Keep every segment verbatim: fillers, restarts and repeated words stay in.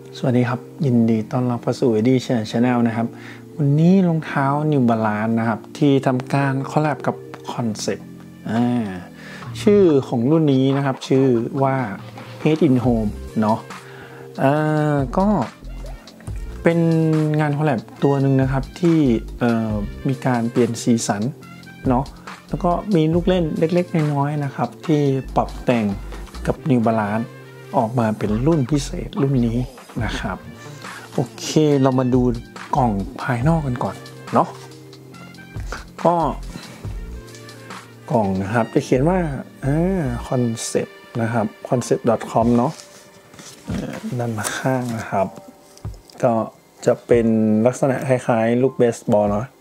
สวัสดีครับยินดีต้อนรับเข้าสู่ เอ ดี Channel นะครับวันนี้รองเท้า New Balance นะครับที่ทำการคอลแลบกับคอนเซ็ปต์ชื่อของรุ่นนี้นะครับชื่อว่า Head in Home เนาะก็เป็นงานคอลแลบตัวหนึ่งนะครับที่มีการเปลี่ยนสีสันเนาะแล้วก็มีลูกเล่นเล็กๆน้อยๆนะครับที่ปรับแต่งกับ New Balance ออกมาเป็นรุ่นพิเศษรุ่นนี้นะครับโอเคเรามาดูกล่องภายนอกกันก่อนเนาะก็กล่องนะครับจะเขียนว่าอ่าคอนเซ็ปต์นะครับ คอนเซ็ปต์ ดอท คอม เนาะด้านข้างนะครับก็จะเป็นลักษณะคล้ายๆลูกเบสบอลเนาะ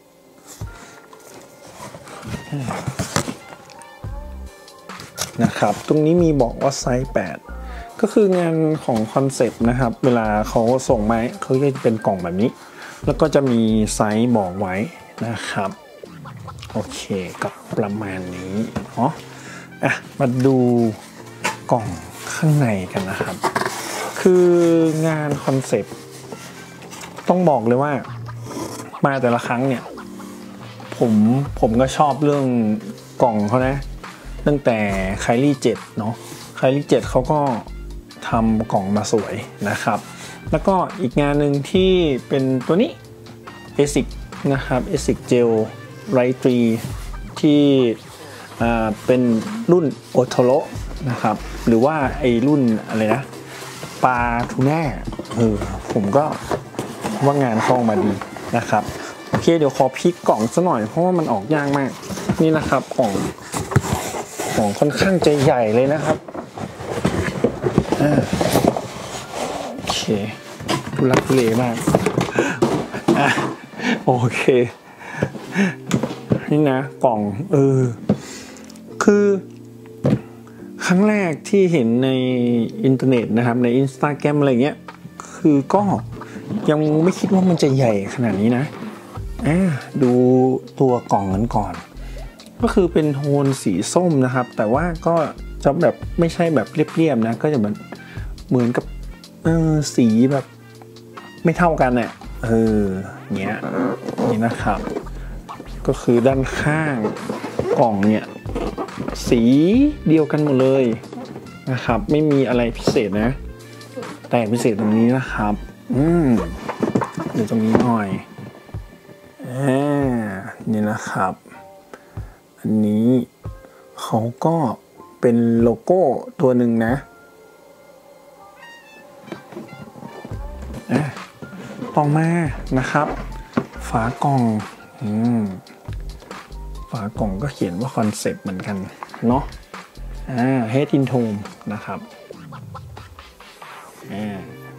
นะครับตรงนี้มีบอกว่าไซส์แปดก็คืองานของคอนเซ็ปต์นะครับเวลาเขาส่งมาเขาจะเป็นกล่องแบบนี้แล้วก็จะมีไซส์บอกไว้นะครับโอเคก็ประมาณนี้เนาะอ่ะมาดูกล่องข้างในกันนะครับคืองานคอนเซ็ปต์ต้องบอกเลยว่ามาแต่ละครั้งเนี่ยผมผมก็ชอบเรื่องกล่องเขานะตั้งแต่ไคลี่เจ็ดเนาะไคลี่เจ็ดเขาก็ทำกล่องมาสวยนะครับแล้วก็อีกงานหนึ่งที่เป็นตัวนี้ เอซิก นะครับ เอซิก Gel Right ทรีที่เป็นรุ่นโอโทโรนะครับหรือว่าไอรุ่นอะไรนะปลาทูน่าเออผมก็ว่างานคล่องมาดีนะครับโอเคเดี๋ยวขอพลิกกล่องซะหน่อยเพราะว่ามันออกยากมากนี่นะครับกล่องกล่องค่อนข้างจะใหญ่เลยนะครับโอเคทุลักทุเลมากโอเคนี่นะกล่องเออคือครั้งแรกที่เห็นในอินเทอร์เน็ตนะครับใน Instagram อะไรเงี้ยคือก็ยังไม่คิดว่ามันจะใหญ่ขนาดนี้นะดูตัวกล่องกันก่อนก็คือเป็นโทนสีส้มนะครับแต่ว่าก็จะแบบไม่ใช่แบบเรียบๆนะก็จะเหมือนเหมือนกับเออสีแบบไม่เท่ากันเนี่ยเออเงี้ยนี่นะครับก็คือด้านข้างกล่องเนี่ยสีเดียวกันหมดเลยนะครับไม่มีอะไรพิเศษนะแต่พิเศษตรงนี้นะครับอืมเดี๋ยวตรงนี้หน่อยอ่านี่นะครับอันนี้เขาก็เป็นโลโก้ตัวหนึ่งนะต่อมานะครับฝากล่องอืมฝากล่องก็เขียนว่าคอนเซ็ปต์เหมือนกันเนาะอ่า Head in Home นะครับอ่า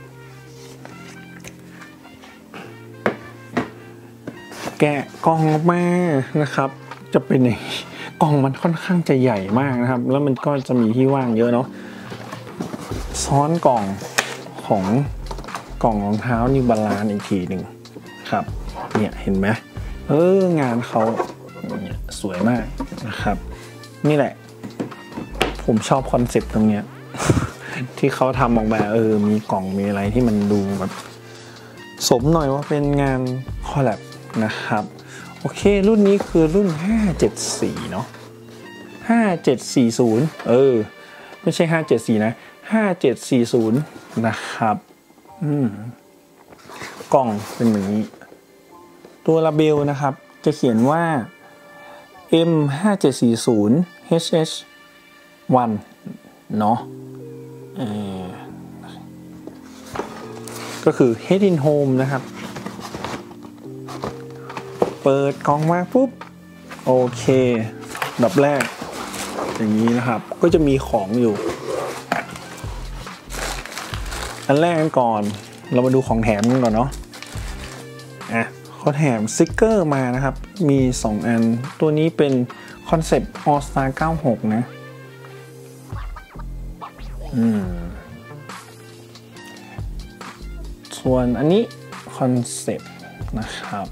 แกะกล่องออกมานะครับจะเป็นอย่างกล่องมันค่อนข้างจะใหญ่มากนะครับแล้วมันก็จะมีที่ว่างเยอะเนาะซ้อนกล่องของกล่องรองเท้าNew Balanceอีกทีหนึ่งครับเนี่ยเห็นไหมเอองานเขาเนี่ยสวยมากนะครับนี่แหละผมชอบคอนเซ็ปต์ตรงเนี้ย ที่เขาทำออกมาเออมีกล่องมีอะไรที่มันดูแบบสมหน่อยว่าเป็นงานคอลแลบนะครับโอเครุ่นนี้คือรุ่นห้าเจ็ดสี่เนาะห้าเจ็ดสี่ศูนย์เออไม่ใช่ห้าเจ็ดสี่นะห้าเจ็ดสี่ศูนย์นะครับอืมกล่องเป็นแบบนี้ตัวลาเบลนะครับจะเขียนว่า เอ็ม ห้าเจ็ดสี่ศูนย์ เอช เอช วัน เนาะเออก็คือ Head in Home นะครับเปิดกล่องมาปุ๊บโอเคดับแรกอย่างนี้นะครับก็จะมีของอยู่อันแรกกันก่อนเรามาดูของแถมกันก่อนเนาะอ่ะเขาแถมสติกเกอร์มานะครับมีสองอันตัวนี้เป็นคอนเซ็ปต์ All Star เก้าสิบหกนะอืมส่วนอันนี้คอนเซ็ปต์นะครับ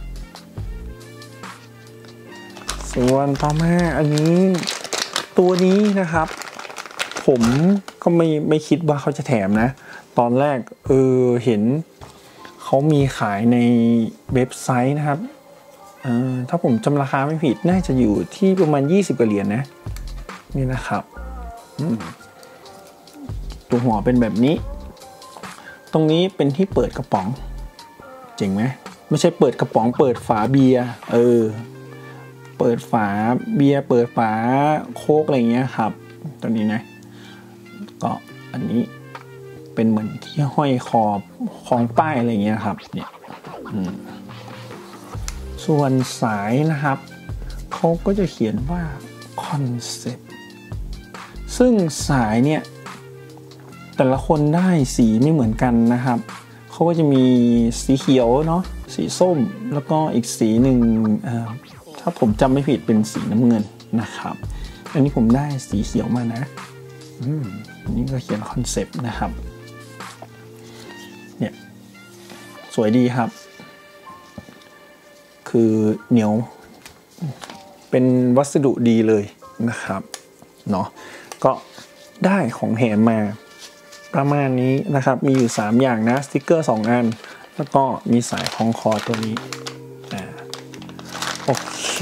ส่วนต่อมาอันนี้ตัวนี้นะครับผมก็ไม่ไม่คิดว่าเขาจะแถมนะตอนแรกเออเห็นเขามีขายในเว็บไซต์นะครับเออถ้าผมจำราคาไม่ผิดน่าจะอยู่ที่ประมาณยี่สิบกว่าเหรียญ นะนี่นะครับตัวหัวเป็นแบบนี้ตรงนี้เป็นที่เปิดกระป๋องเจ๋งไหมไม่ใช่เปิดกระป๋องเปิดฝาเบียร์เออเปิดฝาเบียร์เปิดฝาโค้กอะไรเงี้ยครับตัวนี้นะก็อันนี้เป็นเหมือนที่ห้อยคอของป้ายอะไรเงี้ยครับเนี่ยส่วนสายนะครับเขาก็จะเขียนว่าคอนเซ็ปต์ซึ่งสายเนี่ยแต่ละคนได้สีไม่เหมือนกันนะครับเขาก็จะมีสีเขียวเนาะสีส้มแล้วก็อีกสีหนึ่งถ้าผมจำไม่ผิดเป็นสีน้ำเงินนะครับอันนี้ผมได้สีเขียวมานะอืมอันนี้ก็เขียนคอนเซ็ปต์นะครับเนี่ยสวยดีครับคือเหนียวเป็นวัสดุดีเลยนะครับเนาะก็ได้ของแถมมาประมาณนี้นะครับมีอยู่สามอย่างนะสติ๊กเกอร์สองอันแล้วก็มีสายคล้องคอตัวนี้อ่าโอเค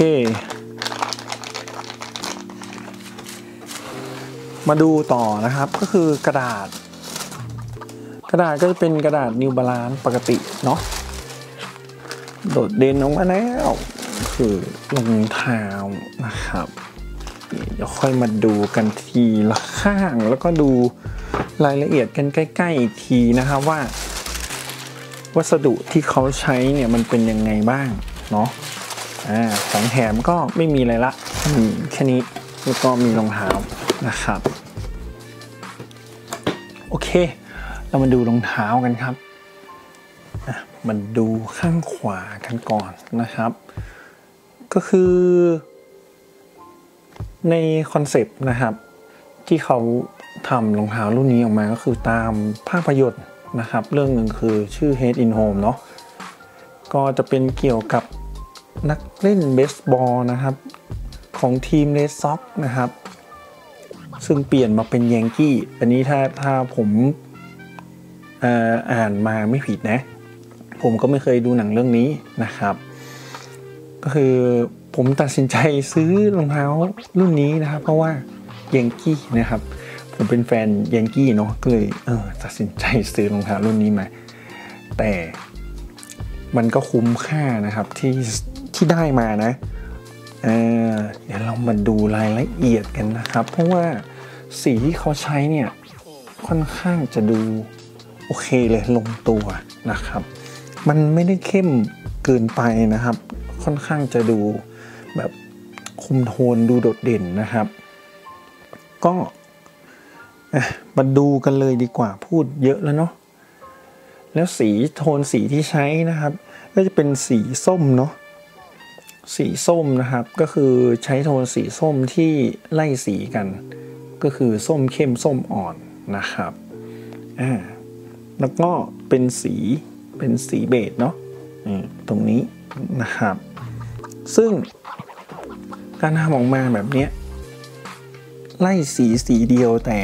มาดูต่อนะครับก็คือกระดาษกระดาษก็จะเป็นกระดาษ New Balance ปกติเนาะโดดเด่นออกมาแล้วคือรองเท้านะครับเดี๋ยวค่อยมาดูกันทีละข้างแล้วก็ดูรายละเอียดกันใกล้ๆอีกทีนะครับว่าวัสดุที่เขาใช้เนี่ยมันเป็นยังไงบ้างเนาะอ่าของแถมก็ไม่มีอะไรละมีแค่นี้แล้วก็มีรองเท้านะครับโอเคเรามาดูรองเท้ากันครับมาดูข้างขวากันก่อนนะครับก็คือในคอนเซปต์นะครับที่เขาทำรองเท้ารุ่นนี้ออกมาก็คือตามภาพยนตร์นะครับเรื่องหนึ่งคือชื่อ Head in Home เนาะก็จะเป็นเกี่ยวกับนักเล่นเบสบอลนะครับของทีม Red Sox นะครับซึ่งเปลี่ยนมาเป็นยังกี้อันนี้ถ้าถ้าผมอ่าอ่านมาไม่ผิดนะผมก็ไม่เคยดูหนังเรื่องนี้นะครับก็คือผมตัดสินใจซื้อรองเท้ารุ่นนี้นะครับเพราะว่ายังกี้นะครับผมเป็นแฟนยังกี้เนาะก็เลยเออตัดสินใจซื้อรองเท้ารุ่นนี้มาแต่มันก็คุ้มค่านะครับที่ที่ได้มานะเออเดี๋ยวเรามาดูรายละเอียดกันนะครับเพราะว่าสีที่เขาใช้เนี่ยค่อนข้างจะดูโอเคเลยลงตัวนะครับมันไม่ได้เข้มเกินไปนะครับค่อนข้างจะดูแบบคุมโทนดูโดดเด่นนะครับก็มาดูกันเลยดีกว่าพูดเยอะแล้วเนาะแล้วสีโทนสีที่ใช้นะครับก็จะเป็นสีส้มเนาะสีส้มนะครับก็คือใช้โทนสีส้มที่ไล่สีกันก็คือส้มเข้มส้มอ่อนนะครับอ่าแล้วก็เป็นสีเป็นสีเบจเนาะตรงนี้นะครับซึ่งการทำออกมาแบบนี้ไล่สีสีเดียวแต่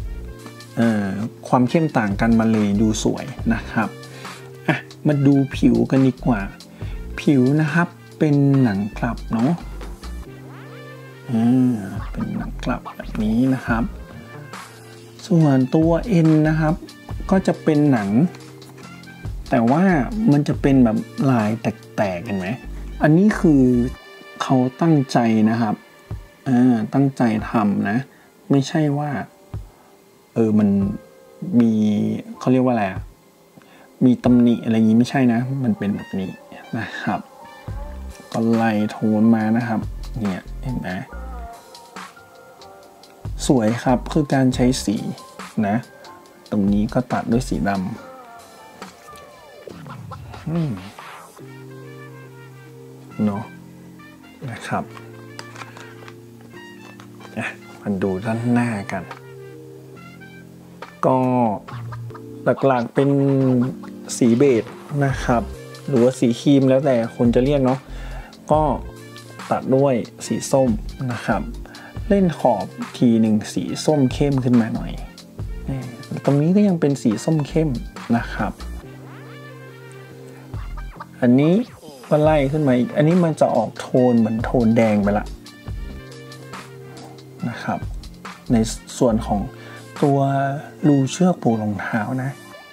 ความเข้มต่างกันมาเลยดูสวยนะครับอ่ะมาดูผิวกันดีกว่าผิวนะครับเป็นหนังกลับเนาะอ่าเป็นหนังกลับแบบนี้นะครับส่วนตัวเอ็นนะครับก็จะเป็นหนังแต่ว่ามันจะเป็นแบบลายแตกๆกันไหมอันนี้คือเขาตั้งใจนะครับอ่าตั้งใจทำนะไม่ใช่ว่าเออมันมีเขาเรียกว่าอะไรอ่ะมีตำหนิอะไรอย่างนี้ไม่ใช่นะมันเป็นแบบนี้นะครับก็ไล่โทนมานะครับเนี่ยเห็นไหมสวยครับคือการใช้สีนะตรงนี้ก็ตัดด้วยสีดำเนาะนะครับมาดูด้านหน้ากันก็หลักๆเป็นสีเบจนะครับหรือว่าสีครีมแล้วแต่คนจะเรียกเนาะก็ตัดด้วยสีส้มนะครับเล่นขอบทีหนึ่งสีส้มเข้มขึ้นมาหน่อยตรงนี้ก็ยังเป็นสีส้มเข้มนะครับอันนี้ก็ไล่ขึ้นมาอีกอันนี้มันจะออกโทนเหมือนโทนแดงไปละนะครับในส่วนของตัวรูเชือกผูกรองเท้านะ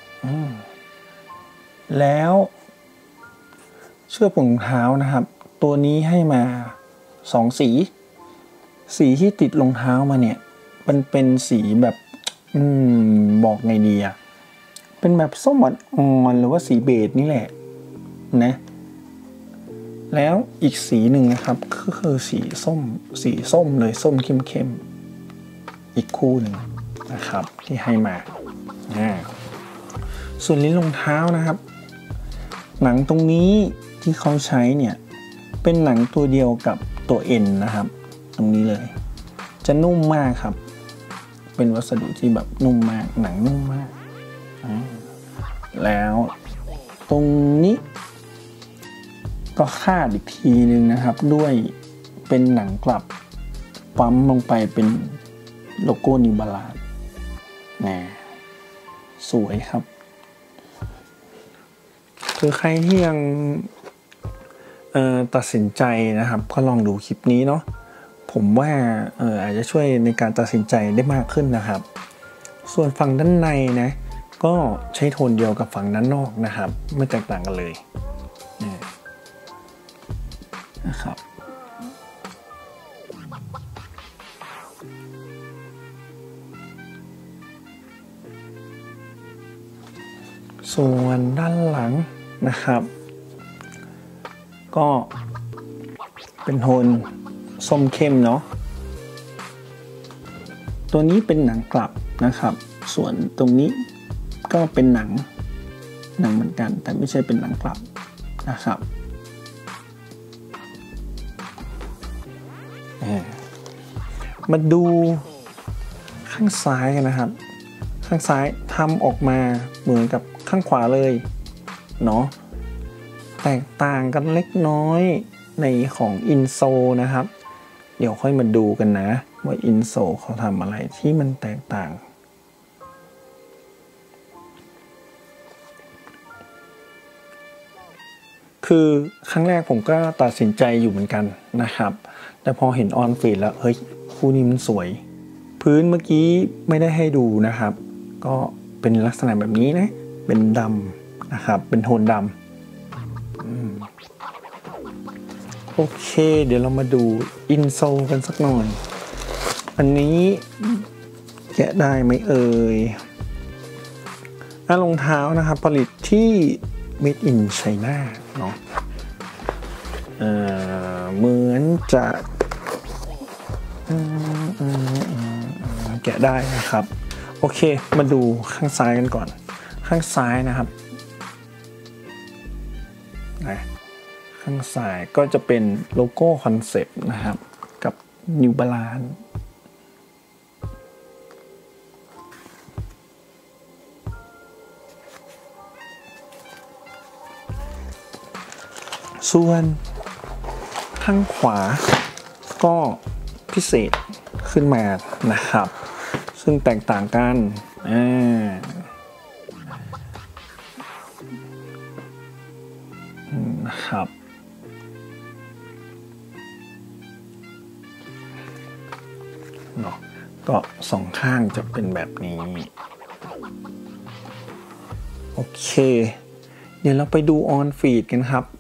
แล้วเชือกผูกรองเท้านะครับตัวนี้ให้มาสองสีสีที่ติดรองเท้ามาเนี่ยมันเป็นสีแบบอืมบอกไงดีอะเป็นแบบส้มอ่อนๆหรือว่าสีเบจนี่แหละนะแล้วอีกสีหนึ่งนะครับก็คือสีส้มสีส้มเลยส้มเข้มๆอีกคู่หนึ่งนะครับที่ให้มาส่วนลิ้นรองเท้านะครับหนังตรงนี้ที่เขาใช้เนี่ยเป็นหนังตัวเดียวกับตัวเอ็นนะครับตรงนี้เลยจะนุ่มมากครับเป็นวัสดุที่แบบนุ่มมากหนังนุ่มมากแล้วตรงนี้ก็คาดอีกทีนึงนะครับด้วยเป็นหนังกลับปั๊มลงไปเป็นโลโก้นิวบาลานซ์นะสวยครับคือใครที่ยังตัดสินใจนะครับก็ลองดูคลิปนี้เนาะผมว่าเอออาจจะช่วยในการตัดสินใจได้มากขึ้นนะครับส่วนฝั่งด้านในนะก็ใช้โทนเดียวกับฝั่งด้านนอกนะครับไม่แตกต่างกันเลยนะครับส่วนด้านหลังนะครับก็เป็นโทนส้มเข้มเนาะตัวนี้เป็นหนังกลับนะครับส่วนตรงนี้ก็เป็นหนังหนังเหมือนกันแต่ไม่ใช่เป็นหนังกลับนะครับมาดูข้างซ้ายกันนะครับข้างซ้ายทำออกมาเหมือนกับข้างขวาเลยเนาะแตกต่างกันเล็กน้อยในของอินโซนะครับเดี๋ยวค่อยมาดูกันนะว่าอินโซเขาทำอะไรที่มันแตกต่างคือครั้งแรกผมก็ตัดสินใจอยู่เหมือนกันนะครับแต่พอเห็นออนฟีดแล้วเฮ้ยคู่นี้มันสวยพื้นเมื่อกี้ไม่ได้ให้ดูนะครับก็เป็นลักษณะแบบนี้นะเป็นดำนะครับเป็นโทนดำโอเคเดี๋ยวเรามาดูอินโซกันสักหน่อยอันนี้แกะได้ไหมเอ่ยรองเท้านะครับผลิตที่ Made in China เนาะเอ่อเหมือนจะแกะได้นะครับโอเคมาดูข้างซ้ายกันก่อนข้างซ้ายนะครับนะข้างซ้ายก็จะเป็นโลโก้คอนเซปต์นะครับกับ New Balance ส่วนข้างขวาก็พิเศษขึ้นมานะครับซึ่งแตกต่างกันนะครับเนาะก็สองข้างจะเป็นแบบนี้โอเคเดี๋ยวเราไปดูออนฟีดกันครับ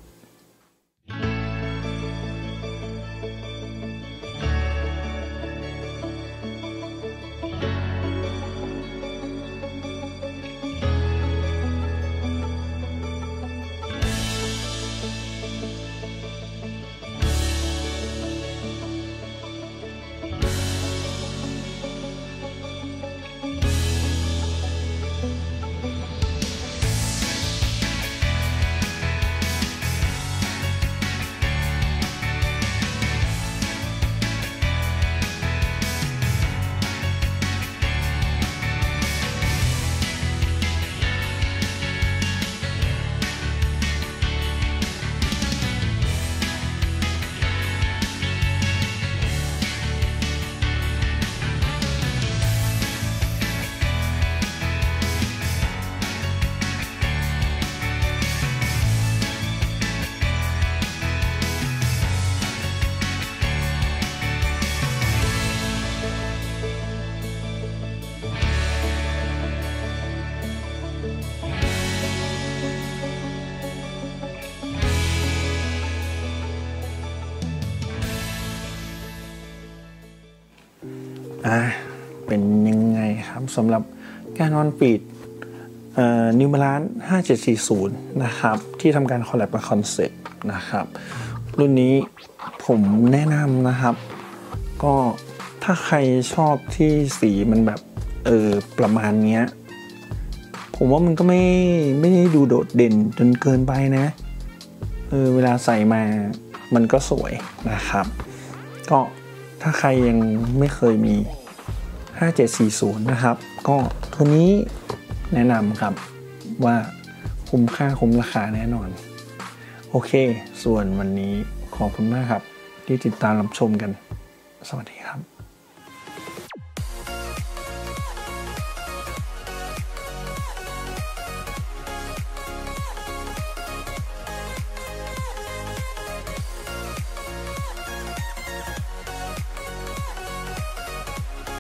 อ่ะเป็นยังไงครับสำหรับการวันปิดนิวบาลานซ์ห้าเจ็ดสี่ศูนย์นะครับที่ทำการคอลแลบกับคอนเซ็ปต์นะครับรุ่นนี้ผมแนะนำนะครับก็ถ้าใครชอบที่สีมันแบบเออประมาณเนี้ยผมว่ามันก็ไม่ไม่ได้ดูโดดเด่นจนเกินไปนะเออเวลาใส่มามันก็สวยนะครับก็ถ้าใครยังไม่เคยมีห้าเจ็ดสี่ศูนย์นะครับก็ตัวนี้แนะนำครับว่าคุ้มค่าคุ้มราคาแน่นอนโอเคส่วนวันนี้ขอบคุณมากครับที่ติดตามรับชมกันสวัสดีครับ